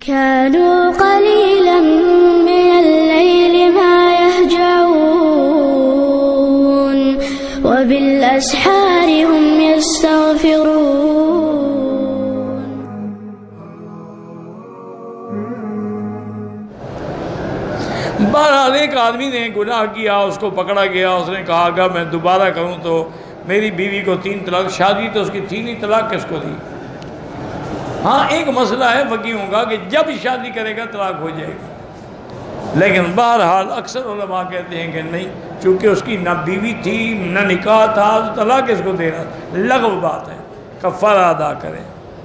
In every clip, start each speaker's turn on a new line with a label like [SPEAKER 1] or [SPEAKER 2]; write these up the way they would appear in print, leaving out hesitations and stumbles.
[SPEAKER 1] كانوا قليلا من الليل ما يهجعون وبالأسحار هم يستغفرون.
[SPEAKER 2] بہرحال ایک آدمی نے گناہ کیا، اس کو پکڑا گیا، اس نے کہا اگر میں دوبارہ کروں تو میری بیوی کو 3 طلاق، شادی تو اس کی 3 ہی طلاق کس کو دی؟ ہاں ایک مسئلہ ہے فقیہوں کا کہ جب شادی کرے گا طلاق ہو جائے گی، لیکن بہرحال اکثر علماء کہتے ہیں کہ نہیں، چونکہ اس کی نہ بیوی تھی نہ نکاح تھا تو طلاق کس کو دینا، لغو بات ہے، کفارہ ادا کرے۔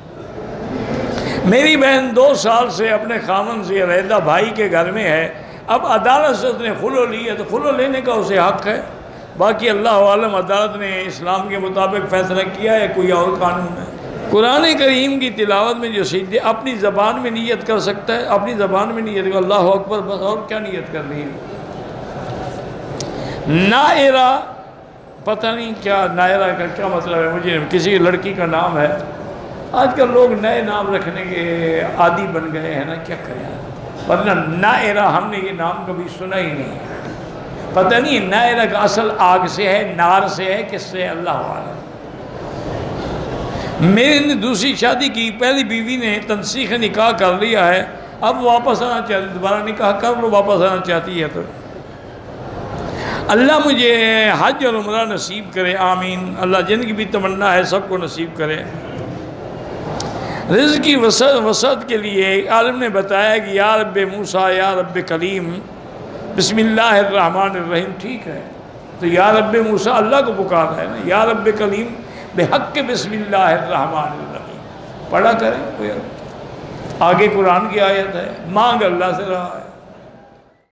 [SPEAKER 2] میری بہن 2 سال سے اپنے خامن سے علیحدہ بھائی کے گھر میں ہے، اب عدالت سے اس نے خلو لی ہے تو خلو لینے کا اسے حق ہے، باقی اللہ عالم عدالت نے اسلام کے مطابق فیصلہ کیا ہے، کوئی اور قانون ہے۔ قرآن کریم کی تلاوت میں جو سجدے اپنی زبان میں نیت کر سکتا ہے، اپنی زبان میں نیت کر، اللہ اکبر بس، اور کیا نیت کرنی ہے۔ نائرہ، پتہ نہیں کیا نائرہ کا کیا مطلب ہے، مجھے کسی لڑکی کا نام ہے، آج کل لوگ نئے نام رکھنے کے عادی بن گئے ہیں نا، کیا کریں، ورنہ نائرہ ہم نے یہ نام کبھی سنا ہی نہیں، پتہ نہیں نائرہ کا اصل آگ سے ہے، نار سے ہے، کس سے، اللہ عالم۔ میرے نے دوسری شادی کی، پہلی بیوی نے تنسیخ نکاح کر لیا ہے، اب واپس آنا چاہتی، دوبارہ نکاح کر لو، واپس آنا چاہتی ہے تو اللہ مجھے حج اور عمرہ نصیب کرے، آمین۔ اللہ جن کی بھی تمنا ہے سب کو نصیب کرے۔ رزق کی وسعت کے لیے عالم نے بتایا کہ یا رب موسیٰ یا رب کلیم بسم اللہ الرحمن الرحیم، ٹھیک ہے، تو یا رب موسیٰ اللہ کو پکارا ہے نا، یا رب کلیم بحق بسم اللہ الرحمن الرحیم پڑھا کریں، آگے قرآن کی آیت ہے، مانگ اللہ سے رہا ہے۔